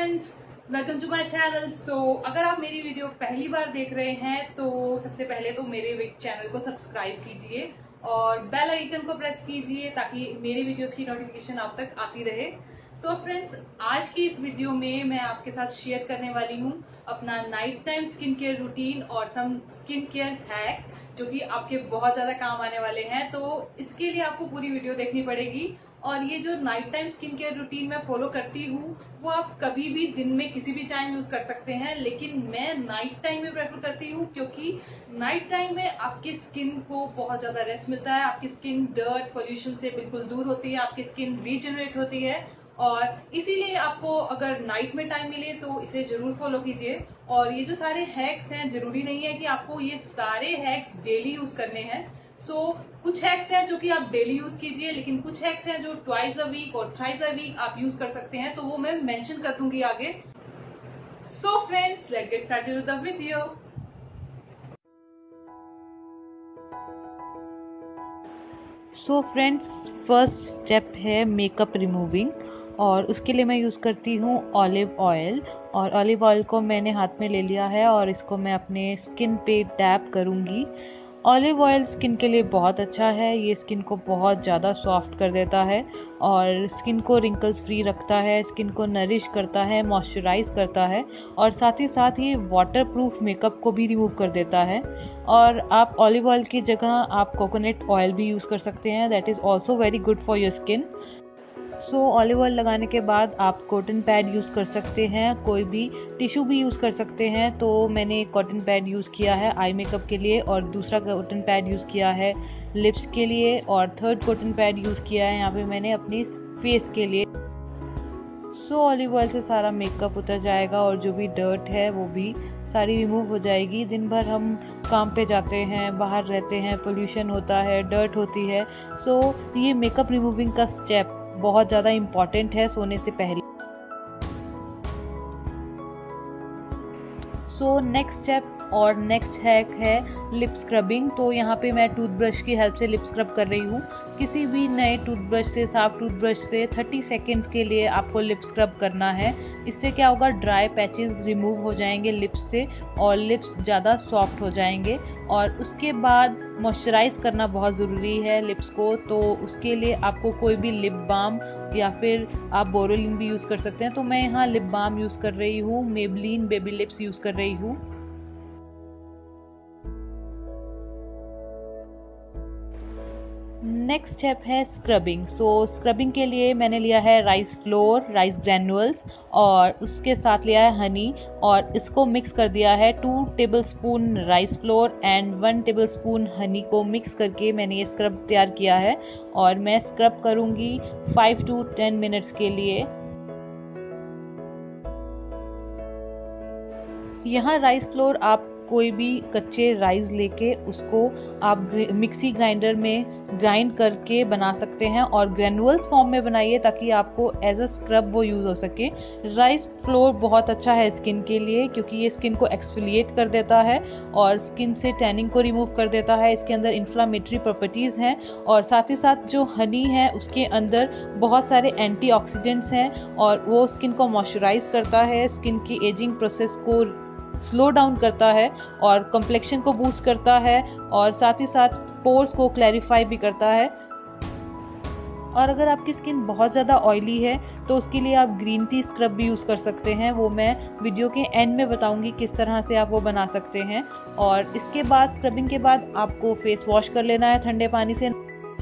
Friends, welcome to my channel. अगर आप मेरी वीडियो पहली बार देख रहे हैं तो सबसे पहले तो मेरे चैनल को सब्सक्राइब कीजिए और बेल आइकन को प्रेस कीजिए ताकि मेरी वीडियोस की नोटिफिकेशन आप तक आती रहे। फ्रेंड्स, आज की इस वीडियो में मैं आपके साथ शेयर करने वाली हूँ अपना night time skin care routine और सम स्किन केयर हैक्स जो कि आपके बहुत ज्यादा काम आने वाले हैं। तो इसके लिए आपको पूरी वीडियो देखनी पड़ेगी। और ये जो night time skin care routine मैं फॉलो करती हूँ वो आप कभी भी दिन में किसी भी टाइम यूज कर सकते हैं, लेकिन मैं नाइट टाइम में प्रेफर करती हूँ क्योंकि नाइट टाइम में आपकी स्किन को बहुत ज्यादा रेस्ट मिलता है। आपकी स्किन डर्ट पोल्यूशन से बिल्कुल दूर होती है, आपकी स्किन रीजनरेट होती है और इसीलिए आपको अगर नाइट में टाइम मिले तो इसे जरूर फॉलो कीजिए। और ये जो सारे हैक्स हैं, जरूरी नहीं है कि आपको ये सारे हैक्स डेली यूज करने हैं। कुछ हैक्स हैं जो कि आप डेली यूज कीजिए, लेकिन कुछ हैक्स हैं जो ट्वाइस अ वीक और थ्राइस अ वीक आप यूज कर सकते हैं, तो वो मैं मेंशन कर दूंगी आगे। Friends, let's get started with the video. Friends, first step है मेकअप रिमूविंग और उसके लिए मैं यूज़ करती हूँ ऑलिव ऑयल। और ऑलिव ऑयल को मैंने हाथ में ले लिया है और इसको मैं अपने स्किन पे टैप करूँगी। ऑलिव ऑयल स्किन के लिए बहुत अच्छा है, ये स्किन को बहुत ज़्यादा सॉफ्ट कर देता है और स्किन को रिंकल्स फ्री रखता है, स्किन को नरिश करता है, मॉइस्चराइज करता है और साथ ही ये वाटर प्रूफ मेकअप को भी रिमूव कर देता है। और आप ऑलिव ऑयल की जगह आप कोकोनट ऑयल भी यूज़ कर सकते हैं, that is also very good for your skin. Olive oil लगाने के बाद आप कॉटन पैड यूज़ कर सकते हैं, कोई भी टिश्यू भी यूज़ कर सकते हैं। तो मैंने एक कॉटन पैड यूज़ किया है आई मेकअप के लिए और दूसरा कॉटन पैड यूज़ किया है लिप्स के लिए और थर्ड कॉटन पैड यूज़ किया है यहाँ पे मैंने अपनी फेस के लिए। ऑलिव ऑयल से सारा मेकअप उतर जाएगा और जो भी डर्ट है वो भी सारी रिमूव हो जाएगी। दिन भर हम काम पे जाते हैं, बाहर रहते हैं, पोल्यूशन होता है, डर्ट होती है। ये मेकअप रिमूविंग का स्टेप बहुत ज़्यादा इम्पॉर्टेंट है सोने से पहले। नेक्स्ट स्टेप और नेक्स्ट हैक है लिप स्क्रबिंग। तो यहाँ पे मैं टूथब्रश की हेल्प से लिप स्क्रब कर रही हूँ। किसी भी नए टूथब्रश से, साफ टूथब्रश से 30 सेकेंड्स के लिए आपको लिप स्क्रब करना है। इससे क्या होगा, ड्राई पैचेस रिमूव हो जाएंगे लिप्स से और लिप्स ज़्यादा सॉफ्ट हो जाएंगे। और उसके बाद मॉइस्चराइज करना बहुत ज़रूरी है लिप्स को, तो उसके लिए आपको कोई भी लिप बाम या फिर आप बोरोलिन भी यूज़ कर सकते हैं। तो मैं यहाँ लिप बाम यूज़ कर रही हूँ, मेबलिन बेबी लिप्स यूज़ कर रही हूँ। नेक्स्ट स्टेप है स्क्रबिंग। स्क्रबिंग के लिए मैंने लिया है राइस फ्लोर, राइस ग्रैन्युअल्स और उसके साथ लिया है हनी और इसको मिक्स कर दिया है। 2 tablespoon rice flour and 1 tablespoon honey को मिक्स करके मैंने ये स्क्रब तैयार किया है और मैं स्क्रब करूँगी 5 to 10 मिनट्स के लिए। यहाँ राइस फ्लोर आप कोई भी कच्चे राइस लेके उसको आप मिक्सी ग्राइंडर में ग्राइंड करके बना सकते हैं और ग्रैनुअल्स फॉर्म में बनाइए ताकि आपको एज अ स्क्रब वो यूज़ हो सके। राइस फ्लोर बहुत अच्छा है स्किन के लिए क्योंकि ये स्किन को एक्सफोलिएट कर देता है और स्किन से टैनिंग को रिमूव कर देता है। इसके अंदर इन्फ्लामेटरी प्रॉपर्टीज़ हैं और साथ ही साथ जो हनी है उसके अंदर बहुत सारे एंटीऑक्सीडेंट्स हैं और वो स्किन को मॉइस्चराइज करता है, स्किन की एजिंग प्रोसेस को स्लो डाउन करता है और कम्प्लेक्शन को बूस्ट करता है और साथ ही साथ पोर्स को क्लैरिफाई भी करता है। और अगर आपकी स्किन बहुत ज़्यादा ऑयली है तो उसके लिए आप ग्रीन टी स्क्रब भी यूज़ कर सकते हैं, वो मैं वीडियो के एंड में बताऊंगी किस तरह से आप वो बना सकते हैं। और इसके बाद स्क्रबिंग के बाद आपको फेस वॉश कर लेना है ठंडे पानी से।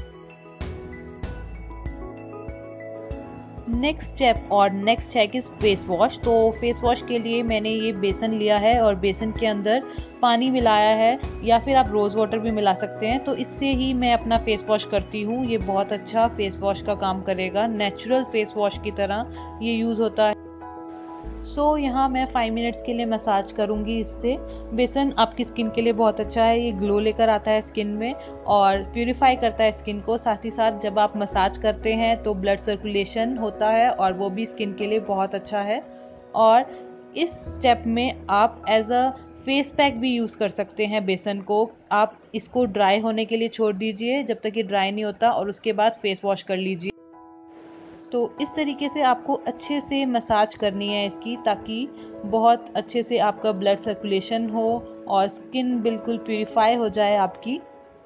नेक्स्ट स्टेप और next hack is face wash. तो फेस वॉश के लिए मैंने ये बेसन लिया है और बेसन के अंदर पानी मिलाया है या फिर आप रोज़ वाटर भी मिला सकते हैं। तो इससे ही मैं अपना फेस वॉश करती हूँ। ये बहुत अच्छा फेस वॉश का काम करेगा, नेचुरल फेस वॉश की तरह ये यूज़ होता है। यहाँ मैं 5 मिनट्स के लिए मसाज करूँगी इससे। बेसन आपकी स्किन के लिए बहुत अच्छा है, ये ग्लो लेकर आता है स्किन में और प्यूरिफाई करता है स्किन को। साथ ही साथ जब आप मसाज करते हैं तो ब्लड सर्कुलेशन होता है और वो भी स्किन के लिए बहुत अच्छा है। और इस स्टेप में आप एज अ फेस पैक भी यूज़ कर सकते हैं बेसन को। आप इसको ड्राई होने के लिए छोड़ दीजिए जब तक ये ड्राई नहीं होता और उसके बाद फेस वॉश कर लीजिए। तो इस तरीके से आपको अच्छे से मसाज करनी है इसकी, ताकि बहुत अच्छे से आपका ब्लड सर्कुलेशन हो और स्किन बिल्कुल प्यूरिफाई हो जाए आपकी।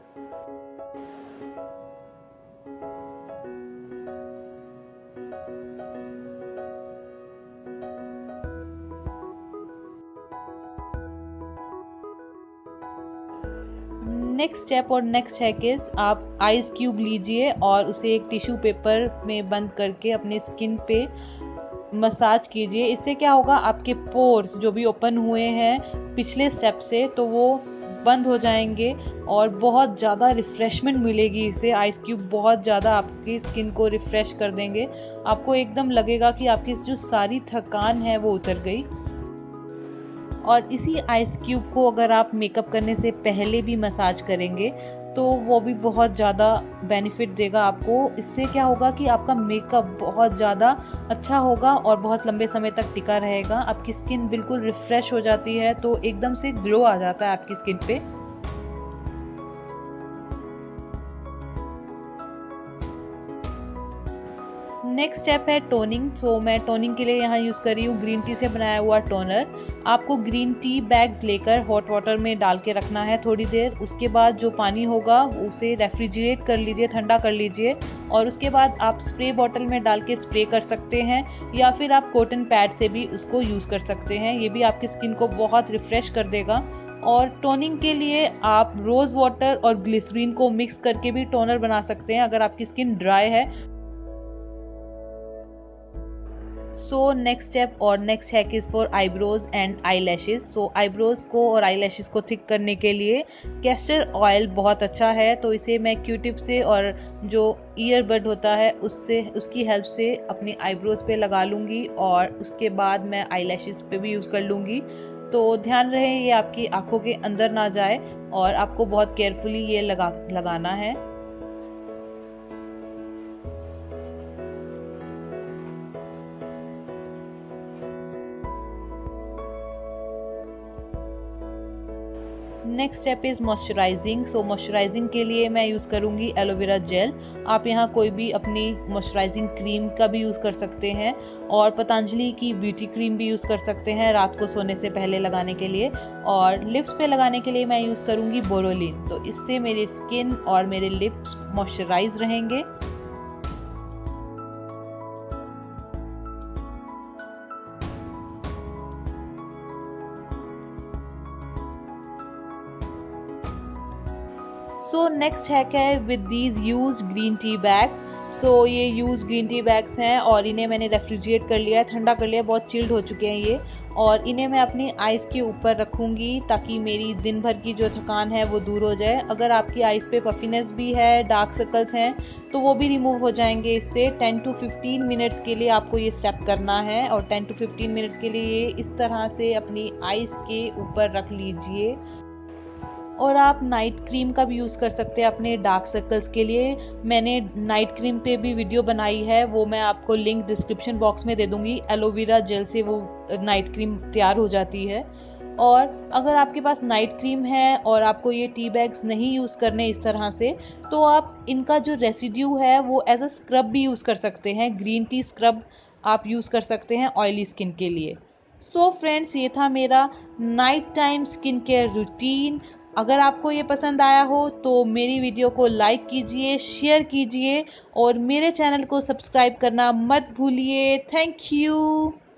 नेक्स्ट स्टेप और नेक्स्ट हैक इज आप आइस क्यूब लीजिए और उसे एक टिश्यू पेपर में बंद करके अपने स्किन पे मसाज कीजिए। इससे क्या होगा, आपके पोर्स जो भी ओपन हुए हैं पिछले स्टेप से, तो वो बंद हो जाएंगे और बहुत ज़्यादा रिफ्रेशमेंट मिलेगी इससे। आइस क्यूब बहुत ज़्यादा आपकी स्किन को रिफ्रेश कर देंगे। आपको एकदम लगेगा कि आपकी जो सारी थकान है वो उतर गई। और इसी आइस क्यूब को अगर आप मेकअप करने से पहले भी मसाज करेंगे तो वो भी बहुत ज़्यादा बेनिफिट देगा आपको। इससे क्या होगा कि आपका मेकअप बहुत ज़्यादा अच्छा होगा और बहुत लंबे समय तक टिका रहेगा। आपकी स्किन बिल्कुल रिफ्रेश हो जाती है, तो एकदम से ग्लो आ जाता है आपकी स्किन पे। नेक्स्ट स्टेप है टोनिंग। सो मैं टोनिंग के लिए यहाँ यूज़ कर रही हूँ ग्रीन टी से बनाया हुआ टोनर। आपको ग्रीन टी बैग्स लेकर हॉट वाटर में डाल के रखना है थोड़ी देर। उसके बाद जो पानी होगा उसे रेफ्रिजरेट कर लीजिए, ठंडा कर लीजिए, और उसके बाद आप स्प्रे बॉटल में डाल के स्प्रे कर सकते हैं, या फिर आप कॉटन पैड से भी उसको यूज़ कर सकते हैं। ये भी आपकी स्किन को बहुत रिफ्रेश कर देगा। और टोनिंग के लिए आप रोज़ वाटर और ग्लिसरीन को मिक्स करके भी टोनर बना सकते हैं अगर आपकी स्किन ड्राई है। सो नेक्स्ट स्टेप और next hack is for eyebrows and eyelashes. So eyebrows को और आई लैशेज को थिक करने के लिए कैस्टर ऑयल बहुत अच्छा है। तो इसे मैं क्यूटिप से और जो ईयरबड होता है उससे, उसकी हेल्प से अपनी आईब्रोज पे लगा लूँगी, और उसके बाद मैं आई लैशेज पे भी यूज़ कर लूँगी। तो ध्यान रहे ये आपकी आंखों के अंदर ना जाए और आपको बहुत केयरफुली ये लगाना है। Next step is moisturising. So moisturising के लिए मैं यूज़ करूँगी एलोवेरा जेल। आप यहाँ कोई भी अपनी मॉइस्चराइजिंग क्रीम का भी यूज़ कर सकते हैं, और पतंजलि की ब्यूटी क्रीम भी यूज़ कर सकते हैं रात को सोने से पहले लगाने के लिए। और लिप्स पे लगाने के लिए मैं यूज़ करूँगी बोरोलिन। तो इससे मेरी स्किन और मेरे लिप्स मॉइस्चराइज रहेंगे। सो नेक्स्ट हैक है with these use green tea bags. So ये यूज ग्रीन टी बैग्स हैं और इन्हें मैंने रेफ्रिजरेट कर लिया है, ठंडा कर लिया, बहुत चिल्ड हो चुके हैं ये। और इन्हें मैं अपनी आइज़ के ऊपर रखूँगी ताकि मेरी दिन भर की जो थकान है वो दूर हो जाए। अगर आपकी आइज़ पे पफिनेस भी है, डार्क सर्कल्स हैं, तो वो भी रिमूव हो जाएंगे इससे। 10 to 15 मिनट्स के लिए आपको ये स्टेप करना है, और 10 to 15 मिनट्स के लिए ये इस तरह से अपनी आइज़ के ऊपर रख लीजिए। और आप नाइट क्रीम का भी यूज़ कर सकते हैं अपने डार्क सर्कल्स के लिए। मैंने नाइट क्रीम पे भी वीडियो बनाई है, वो मैं आपको लिंक डिस्क्रिप्शन बॉक्स में दे दूँगी। एलोवेरा जेल से वो नाइट क्रीम तैयार हो जाती है। और अगर आपके पास नाइट क्रीम है और आपको ये टी बैग्स नहीं यूज़ करने इस तरह से, तो आप इनका जो रेसिड्यू है वो एज अ स्क्रब भी यूज़ कर सकते हैं। ग्रीन टी स्क्रब आप यूज़ कर सकते हैं ऑयली स्किन के लिए। सो फ्रेंड्स, ये था मेरा night time skin care routine. अगर आपको ये पसंद आया हो तो मेरी वीडियो को लाइक कीजिए, शेयर कीजिए, और मेरे चैनल को सब्सक्राइब करना मत भूलिए। Thank you.